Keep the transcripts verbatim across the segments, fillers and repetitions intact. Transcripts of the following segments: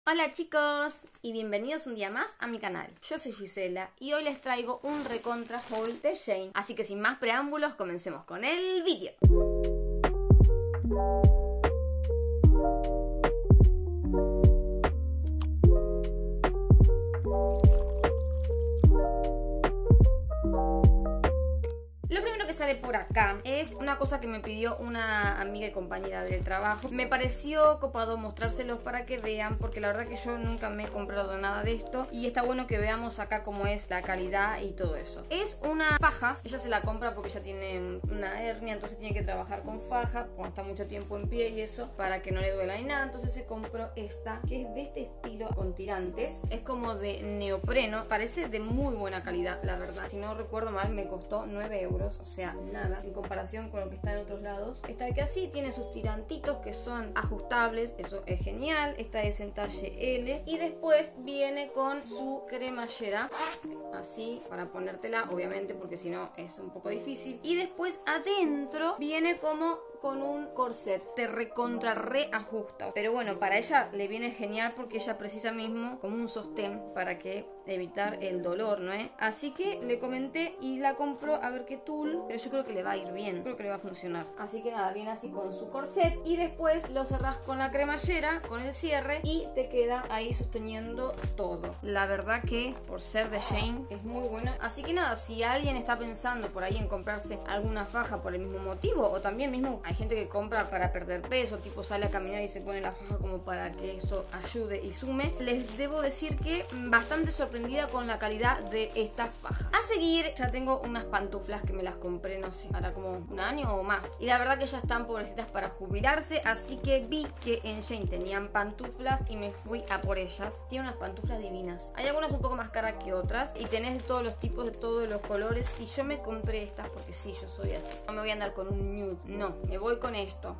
Hola chicos y bienvenidos un día más a mi canal. Yo soy Gisela y hoy les traigo un recontra haul de Shein. Así que sin más preámbulos, comencemos con el vídeo. Lo primero que sale por acá es una cosa que me pidió una amiga y compañera del trabajo. Me pareció copado mostrárselos para que vean, porque la verdad que yo nunca me he comprado nada de esto y está bueno que veamos acá cómo es la calidad y todo eso. Es una faja, ella se la compra porque ella tiene una hernia, entonces tiene que trabajar con faja cuando está mucho tiempo en pie y eso, para que no le duela ni nada. Entonces se compró esta, que es de este estilo con tirantes, es como de neopreno, parece de muy buena calidad, la verdad. Si no recuerdo mal, me costó nueve euros. O sea, nada en comparación con lo que está en otros lados. Esta de que así tiene sus tirantitos que son ajustables, eso es genial. Esta es en talle L y después viene con su cremallera así para ponértela, obviamente, porque si no es un poco difícil. Y después adentro viene como con un corset, te recontra reajusta. Pero bueno, para ella le viene genial porque ella precisa mismo como un sostén para que evitar el dolor, ¿no es? Así que le comenté y la compró a ver qué tul, pero yo creo que le va a ir bien, creo que le va a funcionar. Así que nada, viene así con su corset y después lo cerrás con la cremallera, con el cierre y te queda ahí sosteniendo todo. La verdad que por ser de Shein es muy buena. Así que nada, si alguien está pensando por ahí en comprarse alguna faja por el mismo motivo, o también mismo hay gente que compra para perder peso, tipo sale a caminar y se pone la faja como para que eso ayude y sume, les debo decir que bastante sorprendida con la calidad de esta faja. A seguir, ya tengo unas pantuflas que me las compré, no sé, hará como un año o más, y la verdad que ya están pobrecitas para jubilarse, así que vi que en Shein tenían pantuflas y me fui a por ellas. Tienen unas pantuflas divinas, hay algunas un poco más caras que otras y tenés de todos los tipos, de todos los colores, y yo me compré estas porque sí, yo soy así, no me voy a andar con un nude, no, me voy con esto.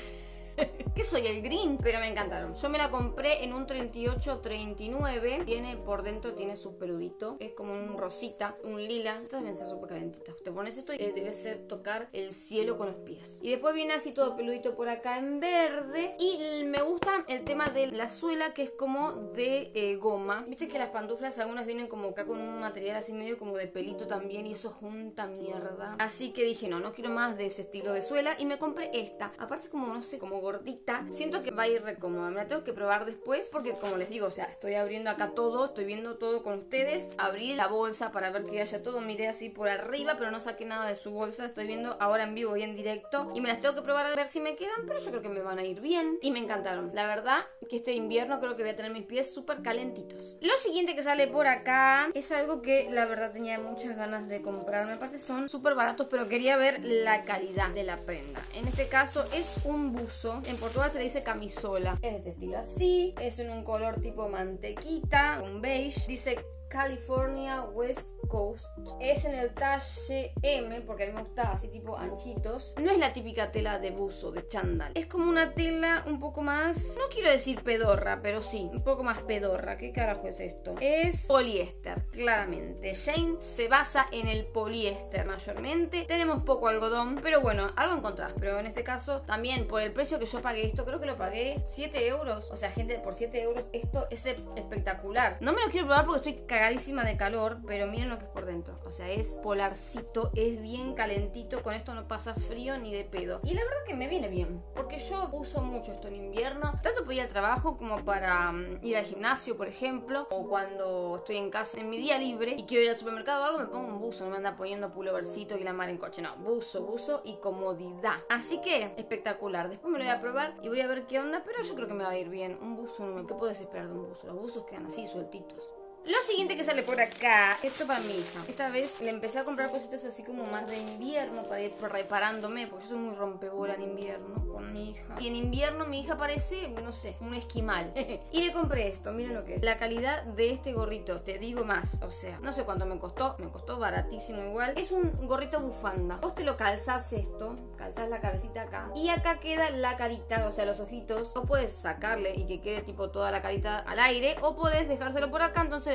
Que soy el green, pero me encantaron. Yo me la compré en un treinta y ocho treinta y nueve. Viene por dentro, tiene su peludito, es como un rosita, un lila. Estas deben ser súper calentitas. Te pones esto y debe ser tocar el cielo con los pies. Y después viene así todo peludito por acá en verde. Y me gusta el tema de la suela, que es como de eh, goma. Viste que las pantuflas algunas vienen como acá con un material así medio como de pelito también, y eso junta mierda. Así que dije, no, no quiero más de ese estilo de suela y me compré esta. Aparte como, no sé, como gordita, siento que va a ir re cómoda. Me la tengo que probar después porque, como les digo, o sea, estoy abriendo acá todo, estoy viendo todo con ustedes. Abrí la bolsa para ver que haya todo, miré así por arriba, pero no saqué nada de su bolsa. Estoy viendo ahora en vivo y en directo y me las tengo que probar a ver si me quedan, pero yo creo que me van a ir bien y me encantaron. La verdad que este invierno creo que voy a tener mis pies súper calentitos. Lo siguiente que sale por acá es algo que la verdad tenía muchas ganas de comprarme. Aparte son súper baratos, pero quería ver la calidad de la prenda. En este caso es un buzo. En Portugal se le dice camisola. Es de este estilo así. Es en un color tipo mantequita, un beige. Dice California West Coast. Es en el talle M, porque a mí me gusta así tipo anchitos. No es la típica tela de buzo, de chándal. Es como una tela un poco más, no quiero decir pedorra, pero sí, un poco más pedorra. ¿Qué carajo es esto? Es poliéster, claramente. Shein se basa en el poliéster mayormente. Tenemos poco algodón, pero bueno, algo encontrás. Pero en este caso, también por el precio que yo pagué esto, creo que lo pagué siete euros. O sea, gente, por siete euros esto es espectacular. No me lo quiero probar porque estoy cagadísima de calor, pero miren lo que es por dentro. O sea, es polarcito, es bien calentito. Con esto no pasa frío ni de pedo. Y la verdad que me viene bien, porque yo uso mucho esto en invierno, tanto para ir al trabajo como para um, ir al gimnasio, por ejemplo, o cuando estoy en casa en mi día libre y quiero ir al supermercado o algo, me pongo un buzo. No me anda poniendo pulovercito y la mar en coche. No, buzo, buzo y comodidad. Así que espectacular. Después me lo voy a probar y voy a ver qué onda, pero yo creo que me va a ir bien. Un buzo, ¿qué puedes esperar de un buzo? Los buzos quedan así sueltitos. Lo siguiente que sale por acá, esto para mi hija. Esta vez le empecé a comprar cositas así como más de invierno para ir reparándome, porque yo soy muy rompebola en invierno con mi hija. Y en invierno mi hija parece, no sé, un esquimal. Y le compré esto, miren lo que es. La calidad de este gorrito, te digo más, o sea, no sé cuánto me costó, me costó baratísimo igual. Es un gorrito bufanda. Vos te lo calzás esto, calzás la cabecita acá, y acá queda la carita, o sea, los ojitos. O puedes sacarle y que quede tipo toda la carita al aire, o podés dejárselo por acá, entonces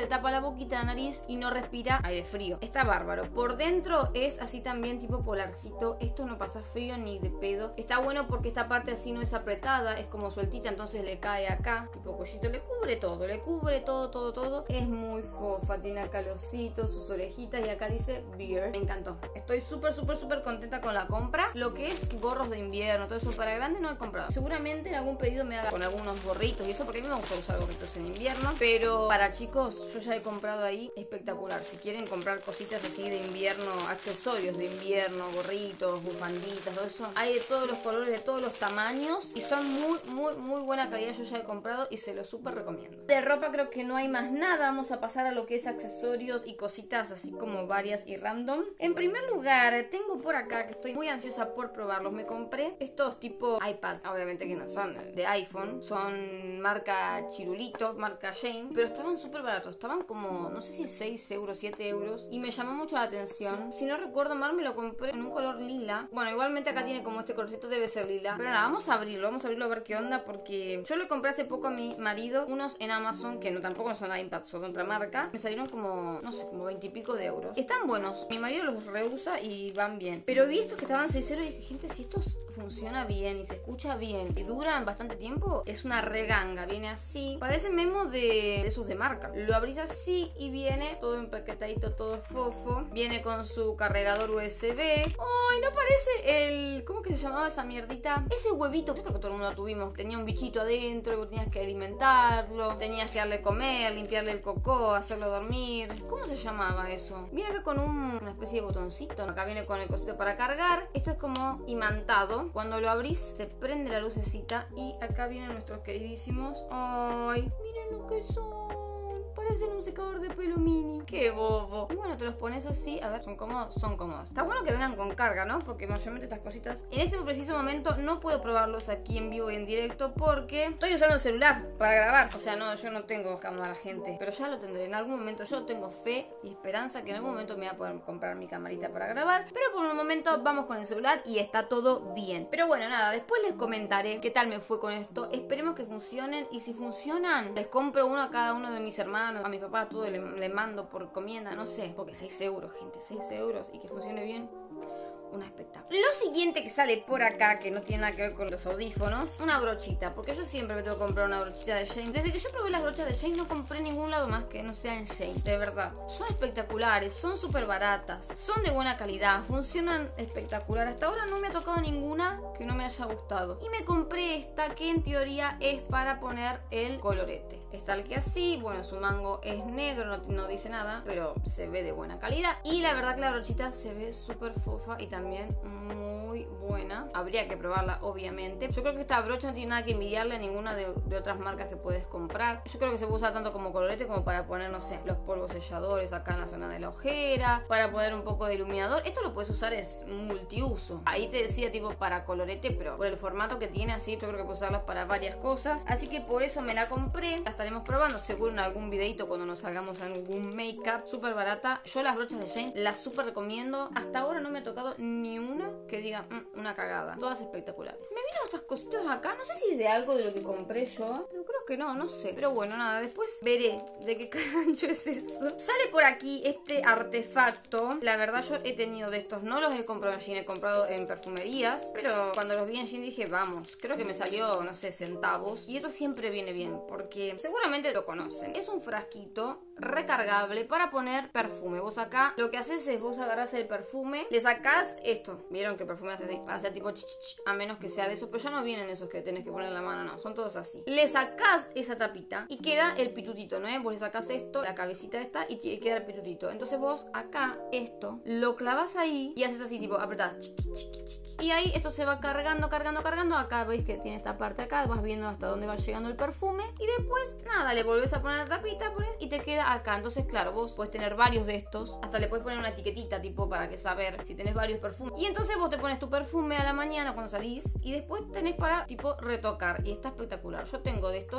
le tapa la boquita, la nariz y no respira aire frío. Está bárbaro. Por dentro es así también tipo polarcito. Esto no pasa frío ni de pedo. Está bueno porque esta parte así no es apretada, es como sueltita, entonces le cae acá, tipo cuellito, le cubre todo, le cubre todo, todo, todo. Es muy fofa, tiene acá los ositos, sus orejitas y acá dice Beer. Me encantó. Estoy súper, súper, súper contenta con la compra. Lo que es gorros de invierno, todo eso para grande no he comprado. Seguramente en algún pedido me haga con algunos gorritos y eso porque a mí me gusta usar gorritos en invierno. Pero para chicos, yo ya he comprado ahí. Espectacular. Si quieren comprar cositas así de invierno, accesorios de invierno, gorritos, bufanditas, todo eso, hay de todos los colores, de todos los tamaños y son muy, muy, muy buena calidad. Yo ya he comprado y se lo súper recomiendo. De ropa creo que no hay más nada. Vamos a pasar a lo que es accesorios y cositas así como varias y random. En primer lugar, tengo por acá que estoy muy ansiosa por probarlos. Me compré estos tipo iPad. Obviamente que no son de iPhone. Son marca Chirulito, marca Jane. Pero estaban súper baratos. Estaban como, no sé si seis euros, siete euros. Y me llamó mucho la atención. Si no recuerdo mal, me lo compré en un color lila. Bueno, igualmente acá tiene como este colorcito, debe ser lila. Pero nada, vamos a abrirlo. Vamos a abrirlo a ver qué onda. Porque yo le compré hace poco a mi marido unos en Amazon, que no tampoco son iPads, son de otra marca. Me salieron como, no sé, como veinte y pico de euros. Están buenos. Mi marido los reusa y van bien. Pero vi estos que estaban seis euros y dije, gente, si esto funciona bien y se escucha bien y duran bastante tiempo, es una reganga. Viene así. Parece memo de, de esos de marca. Lo abrís así y viene todo empaquetadito, todo fofo. Viene con su cargador U S B. ¡Ay, no parece el... ¿Cómo que se llamaba esa mierdita? Ese huevito. Yo creo que todo el mundo lo tuvimos. Tenía un bichito adentro que tenías que alimentarlo. Tenías que darle comer, limpiarle el cocó, hacerlo dormir. ¿Cómo se llamaba eso? Viene acá con un, una especie de botoncito. Acá viene con el cosito para cargar. Esto es como imantado. Cuando lo abrís se prende la lucecita y acá vienen nuestros queridísimos. ¡Ay! Miren lo que son. Parecen un secador de pelo mini. ¡Qué bobo! Y bueno, te los pones así. A ver, ¿son cómodos? Son cómodos. Está bueno que vengan con carga, ¿no? Porque mayormente estas cositas... En este preciso momento no puedo probarlos aquí en vivo y en directo porque estoy usando el celular para grabar. O sea, no, yo no tengo cámara, gente. Pero ya lo tendré. En algún momento yo tengo fe y esperanza que en algún momento me voy a poder comprar mi camarita para grabar. Pero por un momento vamos con el celular y está todo bien. Pero bueno, nada. Después les comentaré qué tal me fue con esto. Esperemos que funcionen. Y si funcionan, les compro uno a cada uno de mis hermanos. A mi papá todo le, le mando por comienda, no sé. Porque seis euros, gente, seis euros. Y que funcione bien, un espectáculo. Lo siguiente que sale por acá, que no tiene nada que ver con los audífonos, una brochita. Porque yo siempre me tengo que comprar una brochita de Jane. Desde que yo probé las brochas de Jane no compré en ningún lado más que no sea en Jane. De verdad. Son espectaculares, son súper baratas, son de buena calidad, funcionan espectacular. Hasta ahora no me ha tocado ninguna que no me haya gustado. Y me compré esta que en teoría es para poner el colorete. Está el que así, bueno, su mango es negro, no, no dice nada, pero se ve de buena calidad. Y la verdad que la brochita se ve súper fofa y también muy buena. Habría que probarla, obviamente. Yo creo que esta brocha no tiene nada que envidiarle a ninguna de, de otras marcas que puedes comprar. Yo creo que se puede usar tanto como colorete como para poner, no sé, los polvos selladores acá en la zona de la ojera, para poner un poco de iluminador. Esto lo puedes usar, es multiuso. Ahí te decía tipo para colorete, pero por el formato que tiene así, yo creo que puedes usarlas para varias cosas. Así que por eso me la compré. La estaremos probando seguro en algún videito cuando nos salgamos en algún make-up. Súper barata. Yo las brochas de Jane las súper recomiendo. Hasta ahora no me ha tocado ni una que diga mmm, una cagada. Todas espectaculares. Me vino estas cositas acá. No sé si es de algo de lo que compré yo, pero creo que no, no sé. Pero bueno, nada, después veré de qué carancho es eso. Sale por aquí este artefacto. La verdad yo he tenido de estos. No los he comprado en Shein, he comprado en perfumerías. Pero cuando los vi en Shein dije, vamos, creo que me salió, no sé, centavos. Y esto siempre viene bien porque seguramente lo conocen. Es un frasquito recargable para poner perfume. Vos acá lo que haces es vos agarrás el perfume, le sacás esto. Vieron que el perfume hace así, para hacer tipo ch, ch, ch, a menos que sea de esos, pero ya no vienen esos que tenés que poner en la mano, no, son todos así. Le sacás esa tapita y queda el pitutito, ¿no? Vos le sacás esto, la cabecita esta y queda el pitutito. Entonces vos acá esto lo clavas ahí y haces así tipo apretás chiqui, chiqui, chiqui. Y ahí esto se va cargando, cargando, cargando. Acá veis que tiene esta parte acá, vas viendo hasta dónde va llegando el perfume. Y después, nada, le volvés a poner la tapita, pones y te queda acá. Entonces, claro, vos puedes tener varios de estos. Hasta le puedes poner una etiquetita, tipo, para que saber si tenés varios perfumes. Y entonces vos te pones tu perfume a la mañana cuando salís. Y después tenés para, tipo, retocar. Y está espectacular. Yo tengo de estos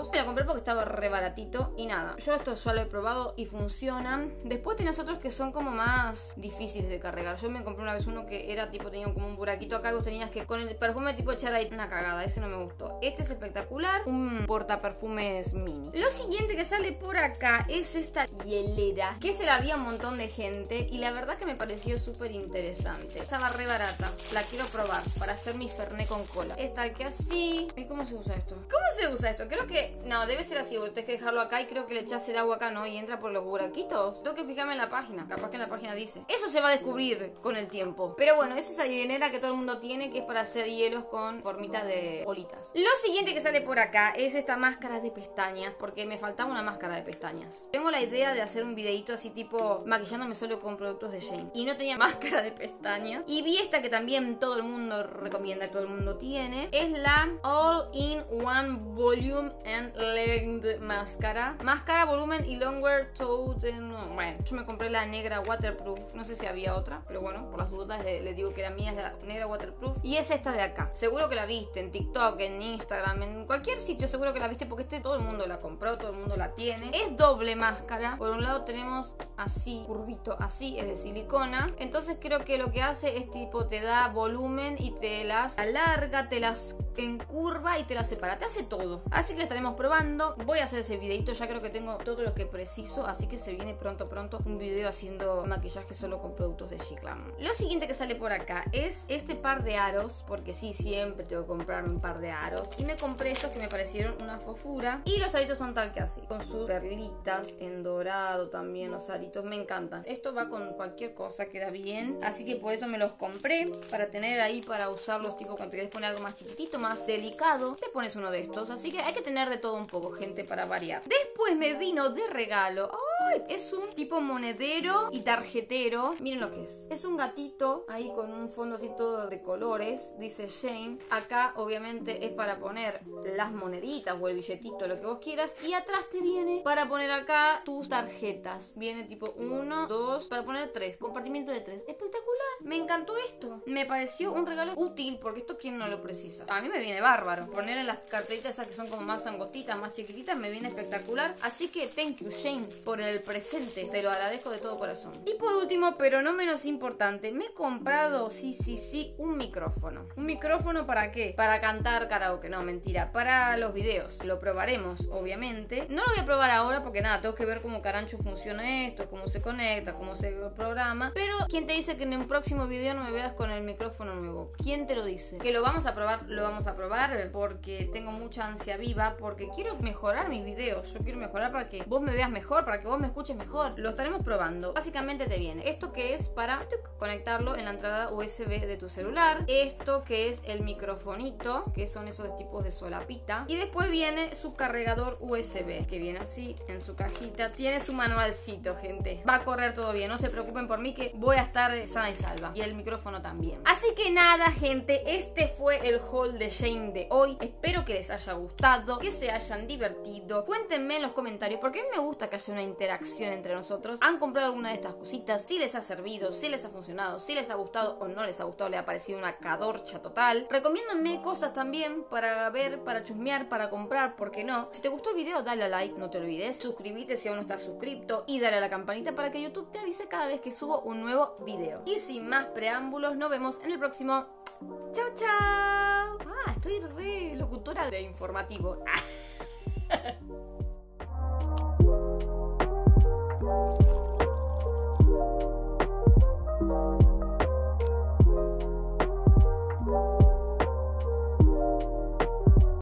pesos. Me lo compré porque estaba re baratito. Y nada, yo esto ya lo he probado y funcionan. Después tenés otros que son como más difíciles de cargar. Yo me compré una vez uno que era tipo, tenía como un buraquito acá y vos tenías que con el perfume tipo echar ahí una cagada. Ese no me gustó. Este es espectacular. Un portaperfumes mini. Lo siguiente que sale por acá es esta hielera, que se la había un montón de gente y la verdad que me pareció súper interesante. Estaba re barata. La quiero probar para hacer mi fernet con cola. Esta que así. ¿Y cómo se usa esto? ¿Cómo se usa esto? Creo que... No, debe ser así. Vos tenés que dejarlo acá y creo que le echás el agua acá, ¿no? Y entra por los buraquitos. Tengo que fijarme en la página. Capaz que en la página dice. Eso se va a descubrir con el tiempo. Pero bueno, es esa hielera que todo el mundo tiene, que es para hacer hielos con formitas de bolitas. Lo siguiente que sale por acá es esta máscara de pestañas, porque me faltaba una máscara de pestañas. Tengo la idea de hacer un videito así tipo maquillándome solo con productos de Shane. Y no tenía máscara de pestañas. Y vi esta que también todo el mundo recomienda, todo el mundo tiene. Es la All-in-One Volume and Length Máscara. Máscara, volumen y longer tone. No, bueno, yo me compré la negra waterproof. No sé si había otra, pero bueno, por las dudas le, le digo que la mía es la negra waterproof. Y es esta de acá. Seguro que la viste en TikTok, en Instagram, en cualquier sitio seguro que la viste, porque este todo el mundo la compró, todo el mundo la tiene. Es doble máscara. Por un lado tenemos así, curvito, así, es de silicona. Entonces creo que lo que hace es tipo, te da volumen y te las alarga, te las encurva y te las separa. Te hace todo. Así que la estaremos probando. Voy a hacer ese videito, ya creo que tengo todo lo que preciso. Así que se viene pronto, pronto un video haciendo maquillaje solo con productos de Shiglam. Lo siguiente que sale por acá es este par de aros, porque sí, siempre tengo que comprarme un par de aros. Y me compré estos que me parecieron una fofura. Y los aritos son tal que así, con sus perlitas en dorado también. Los aritos me encantan. Esto va con cualquier cosa, queda bien. Así que por eso me los compré, para tener ahí, para usarlos tipo cuando te quieres poner algo más chiquitito, más delicado, te pones uno de estos. Así que hay que tener de todo un poco, gente, para variar. Después me vino de regalo. ¡Ay! Es un tipo monedero y tarjetero. Miren lo que es. Es un gatito ahí con un fondo así todo de colores. Dice Shane. Acá obviamente es para poner las moneditas o el billetito, lo que vos quieras. Y atrás te viene para poner acá tus tarjetas. Viene tipo uno, dos, para poner tres. Compartimiento de tres. Espectacular. Me encantó esto. Me pareció un regalo útil, porque esto quién no lo precisa. A mí me viene bárbaro. Poner en las cartelitas esas que son como más angostitas, más chiquititas, me viene espectacular. Así que thank you, Shane, por el presente. Te lo agradezco de todo corazón. Y por último, pero no menos importante, me he comprado, sí, sí, sí, un micrófono. ¿Un micrófono para qué? Para cantar karaoke. No, mentira. Para los videos. Lo probaremos, obviamente. No lo voy a probar ahora porque nada, tengo que ver cómo carancho funciona esto, cómo se conecta, cómo se programa. Pero ¿quién te dice que en un próximo video no me veas con el micrófono nuevo? ¿Quién te lo dice? Que lo vamos a probar, lo vamos a probar porque tengo mucha ansia viva, porque quiero mejorar mis videos. Yo quiero mejorar para que vos me veas mejor, para que vos me escuches mejor. Lo estaremos probando. Básicamente te viene esto, que es para tuc, conectarlo en la entrada U S B de tu celular. Esto que es el microfonito, que son esos tipos de solapita. Y después viene su cargador U S B, que viene así en su cajita. Tiene su manualcito, gente. Va a correr todo bien, no se preocupen por mí, que voy a estar sana y salva. Y el micrófono también. Así que nada, gente, este fue el haul de Shane de hoy. Espero que les haya gustado, que se hayan divertido. Cuéntenme en los comentarios, porque a mí me gusta que haya una interacción entre nosotros. ¿Han comprado alguna de estas cositas? Si les ha servido, si les ha funcionado, si les ha gustado o no les ha gustado, les ha parecido una cadorcha total. Recomiéndenme cosas también para ver, para chusmear, para comprar, ¿por qué no? Si te gustó el video, dale a like, no te olvides. Suscríbete si aún no estás suscrito y dale a la campanita para que YouTube te avise cada vez que subo un nuevo video. Y sin más preámbulos, nos vemos en el próximo. ¡Chao, chao! Ah, estoy re locutora de informativo.